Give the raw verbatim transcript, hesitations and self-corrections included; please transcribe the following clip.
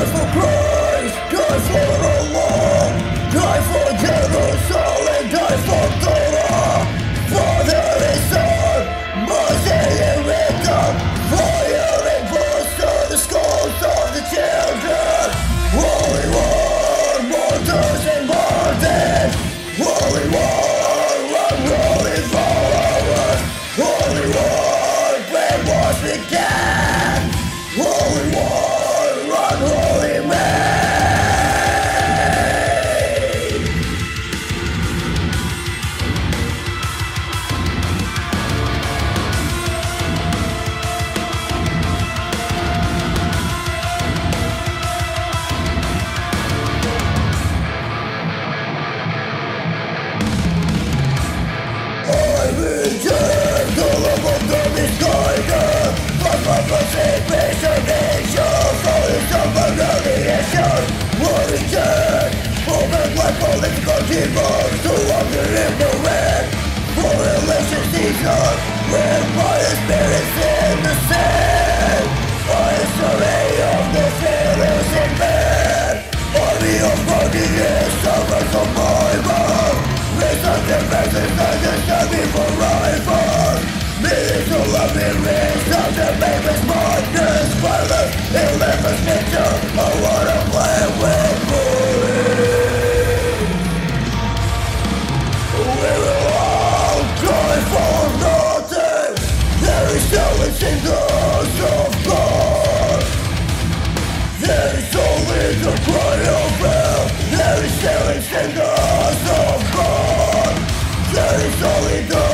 Die for Christ, die for the law, die for Jerusalem, die for Torah. Father and Son, Moses and rhythm, fire and blood to the skulls of the children. Holy war, mortars and martyrs. Holy war, unruly followers. Holy war, brainwash began. Holy war, unholy man. I return to the love of this tiger. But my blessed preservation, colors of my radiation will return. Open like political demons to wander in the red. For election season, where my spirits in the sand. I survey of the fearless in man. Army of guardians, summers of my mouth. Raise up their faces and just stand before rivals. Millions who love me, raise up their famous madness. Violence, eleventh nature, I wanna play with bullies. We will all die for nothing. There is silence in the house of God. There is only the cry of hell. There is silence in the house of God. There is only the